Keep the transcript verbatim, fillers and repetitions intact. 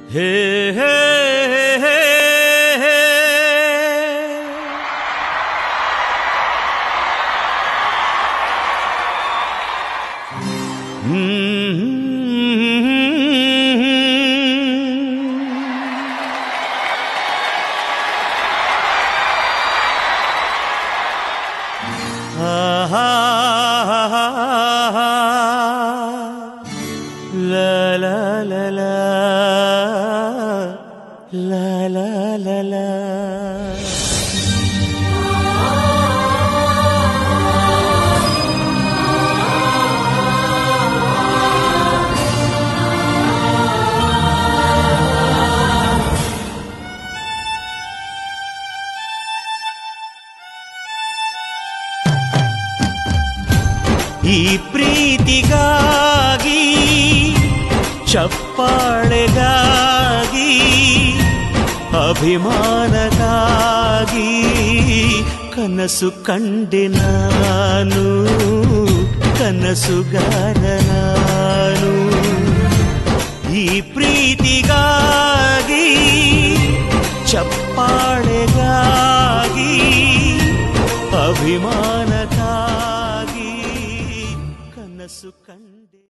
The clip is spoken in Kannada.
ಹೇ ಹೇ ಹೇ ಹೇ La la la la la la la la ಈ ಪ್ರೀತಿಗಾಗಿ ಚಪ್ಪಾಳೆಗಾಗಿ ಅಭಿಮಾನಕ್ಕಾಗಿ ಕನಸು ಕಂಡೆ ನಾನು ಕನಸುಗಾರ ನಾನು ಈ ಪ್ರೀತಿಗಾಗಿ ಚಪ್ಪಾಳೆಗಾಗಿ ಅಭಿಮಾನಕ್ಕಾಗಿ ಕನಸು ಕಂಡೆ